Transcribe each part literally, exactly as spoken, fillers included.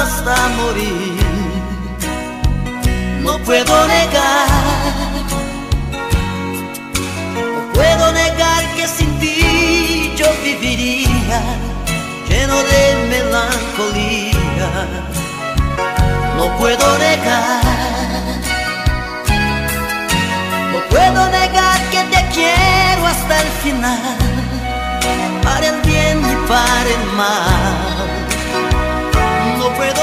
hasta morir. No puedo negar, no puedo negar que sin ti yo viviría lleno de melancolía. No puedo negar, no puedo negar que te quiero hasta el final, para el bien y para el mal. No puedo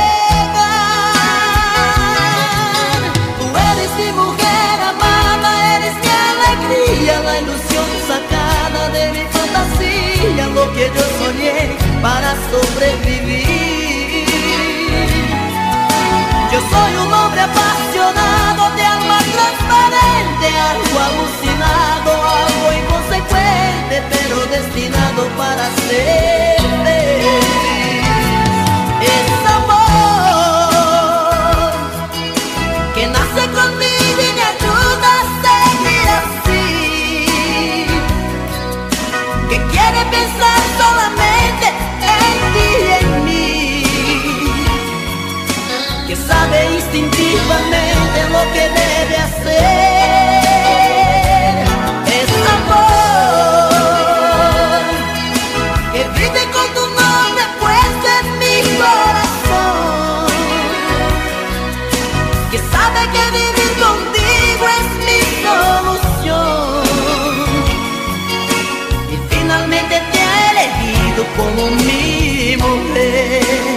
negar, tú eres mi mujer amada, eres mi alegría, la ilusión sacada de mi fantasía, lo que yo soñé para sobrevivir. Yo soy un hombre apasionado, de alma transparente, algo alucinado, algo inconsecuente, pero destinado para ser feliz. Es amor que nace conmigo y me ayuda a seguir así, que quiere pensar solamente en ti y en mí, que sabe instintivamente lo que debe hacer. Es amor que vive con tu nombre puesto en mi corazón, que sabe que vivir contigo es mi solución, y finalmente te ha elegido como mi mujer.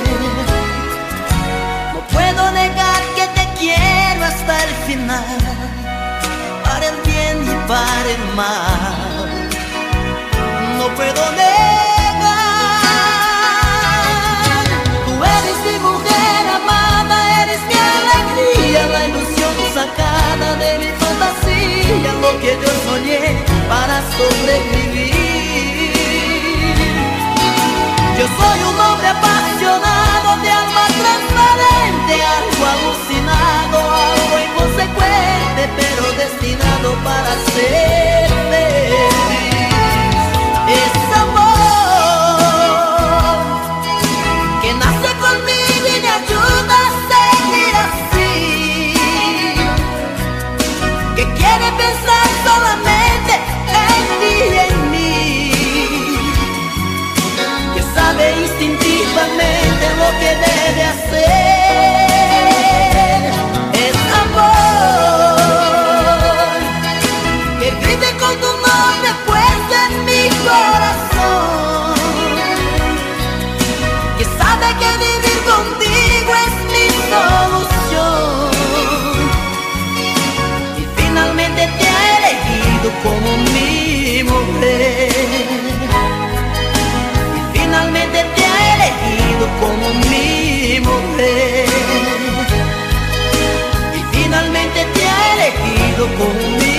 Puedo negar que te quiero hasta el final, para el bien y para el mal. No puedo negar, tú eres mi mujer amada, eres mi alegría, la ilusión sacada de mi fantasía, lo que yo soñé para sobrevivir. Yo soy un hombre apasionado, de alma transparente, algo alucinado, algo inconsecuente, pero destinado para ser feliz. Es amor que nace conmigo y me ayuda a seguir así, que quiere pensar solamente en ti y en mí, que sabe instintivamente lo que debe hacer. Es amor que vive con tu nombre puesto en mi corazón, que sabe que vivir contigo es mi solución, y finalmente te ha elegido como mi mujer. Finalmente te ha elegido como mi mujer, y finalmente te ha elegido como mi